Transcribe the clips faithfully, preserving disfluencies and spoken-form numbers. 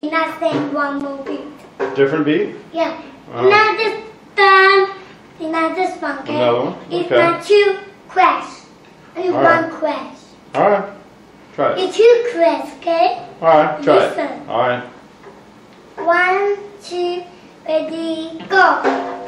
Not saying one more beat. Different beat? Yeah. Oh. Not this time. It's not this one, okay? Another one? It's Okay. not two crash. Only All one right. crash. Alright. Try it. It's two crash, okay? Alright, try Listen. it. Alright. One, two, ready, go.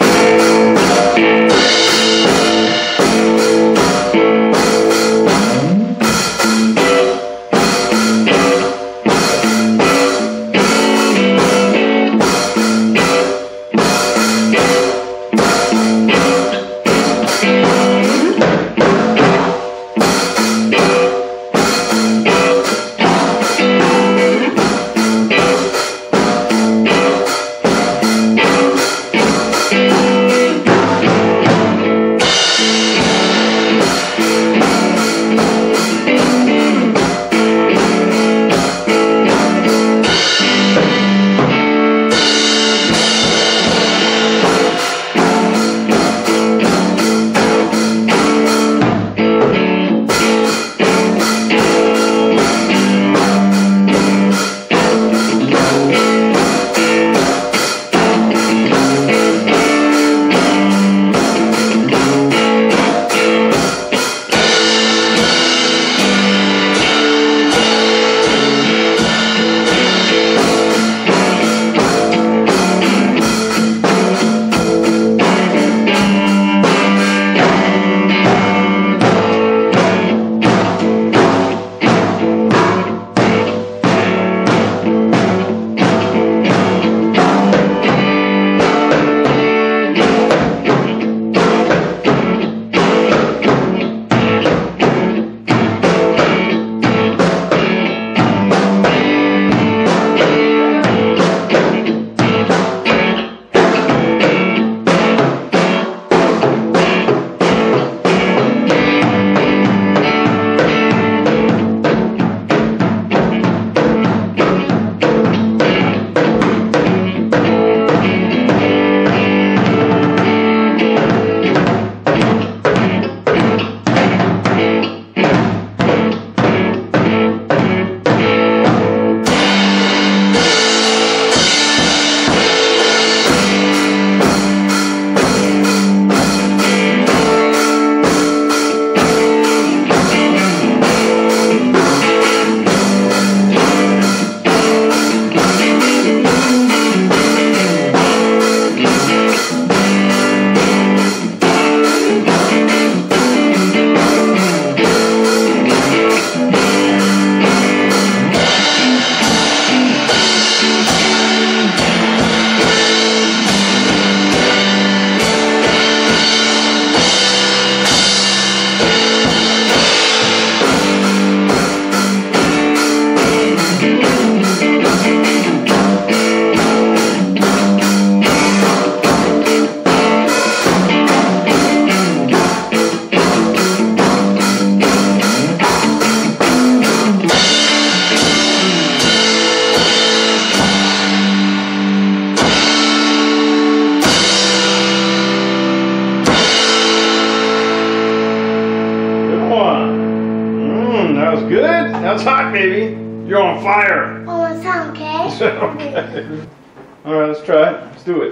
Good? That's hot, baby. You're on fire. One more time, okay? Okay. Alright, let's try it. Let's do it.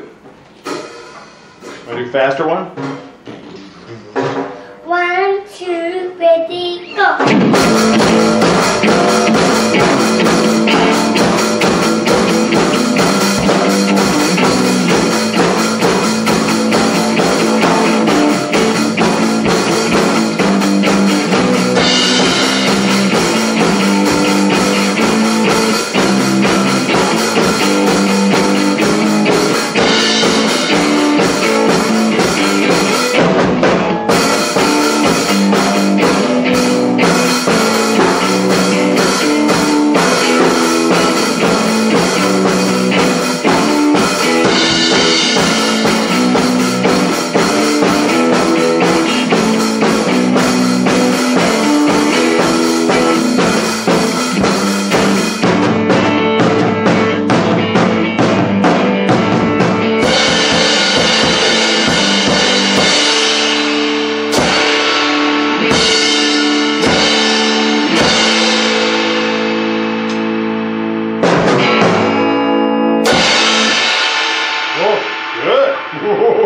Want to do faster one? One, two, ready, go.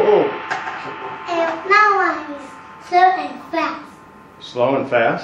Oh, And now one is slow and fast. slow and fast.